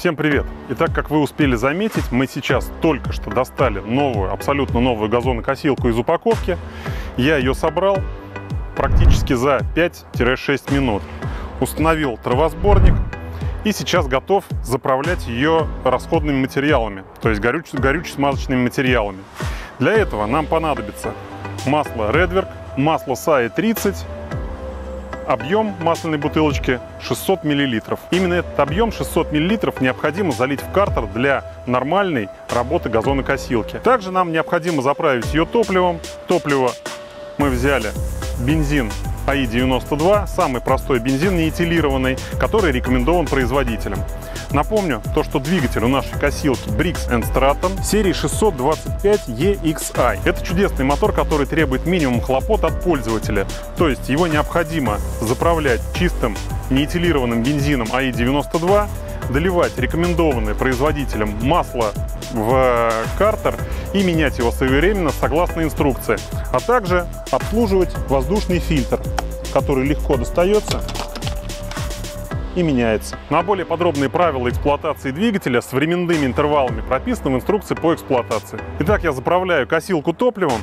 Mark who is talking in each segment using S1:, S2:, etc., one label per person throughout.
S1: Всем привет! Итак, как вы успели заметить, мы сейчас только что достали новую, абсолютно новую газонокосилку из упаковки. Я ее собрал практически за 5-6 минут. Установил травосборник и сейчас готов заправлять ее расходными материалами, то есть горюче-смазочными материалами. Для этого нам понадобится масло Redwerk, масло SAE 30, объем масляной бутылочки 600 мл. Именно этот объем 600 мл необходимо залить в картер для нормальной работы газонокосилки. Также нам необходимо заправить ее топливом. Топливо мы взяли бензин АИ-92, самый простой бензин неэтилированный, который рекомендован производителем. Напомню, что двигатель у нашей косилки Briggs & Stratton серии 625EXI. Это чудесный мотор, который требует минимум хлопот от пользователя. То есть его необходимо заправлять чистым неэтилированным бензином АИ-92, доливать рекомендованное производителем масло в картер и менять его своевременно согласно инструкции, а также обслуживать воздушный фильтр, который легко достается и меняется. На более подробные правила эксплуатации двигателя с временными интервалами прописаны в инструкции по эксплуатации. Итак, я заправляю косилку топливом.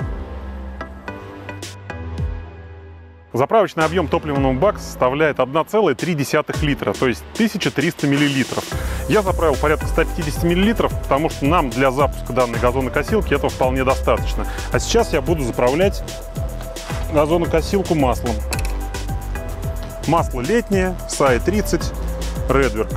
S1: Заправочный объем топливного бака составляет 1,3 литра, то есть 1300 мл. Я заправил порядка 150 мл, потому что нам для запуска данной газонокосилки этого вполне достаточно. А сейчас я буду заправлять газонокосилку маслом. Масло летнее, SAE 30, Redwerk.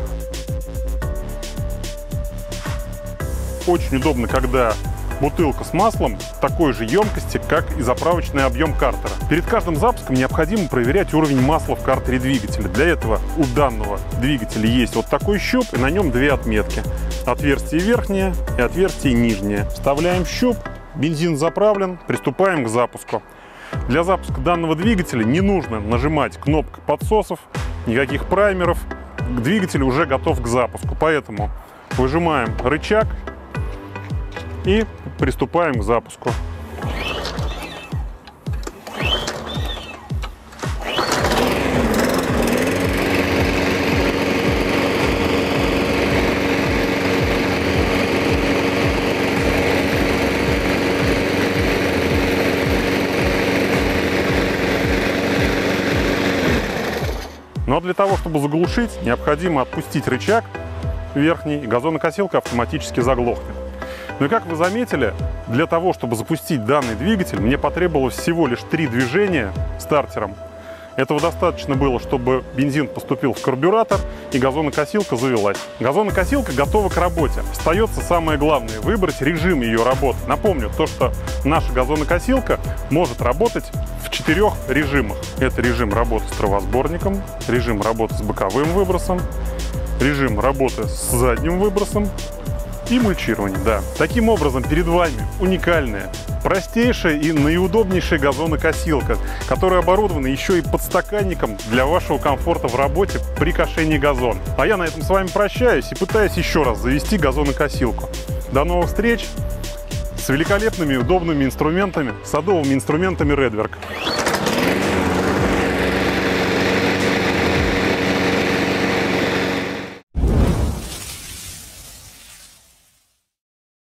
S1: Очень удобно, когда бутылка с маслом такой же емкости, как и заправочный объем картера. Перед каждым запуском необходимо проверять уровень масла в картере двигателя. Для этого у данного двигателя есть вот такой щуп, и на нем две отметки. Отверстие верхнее и отверстие нижнее. Вставляем щуп, бензин заправлен, приступаем к запуску. Для запуска данного двигателя не нужно нажимать кнопку подсосов, никаких праймеров. Двигатель уже готов к запуску, поэтому выжимаем рычаг и приступаем к запуску. Но для того, чтобы заглушить, необходимо отпустить рычаг верхний, и газонокосилка автоматически заглохнет. Ну и как вы заметили, для того, чтобы запустить данный двигатель, мне потребовалось всего лишь 3 движения стартером. Этого достаточно было, чтобы бензин поступил в карбюратор и газонокосилка завелась. Газонокосилка готова к работе. Остается самое главное – выбрать режим ее работы. Напомню, что наша газонокосилка может работать в 4 режимах. Это режим работы с травосборником, режим работы с боковым выбросом, режим работы с задним выбросом и мульчирование. Да. Таким образом, перед вами уникальная, простейшая и наиудобнейшая газонокосилка, которая оборудована еще и подстаканником для вашего комфорта в работе при кошении газона. А я на этом с вами прощаюсь и пытаюсь еще раз завести газонокосилку. До новых встреч с великолепными и удобными инструментами, садовыми инструментами Redwerk.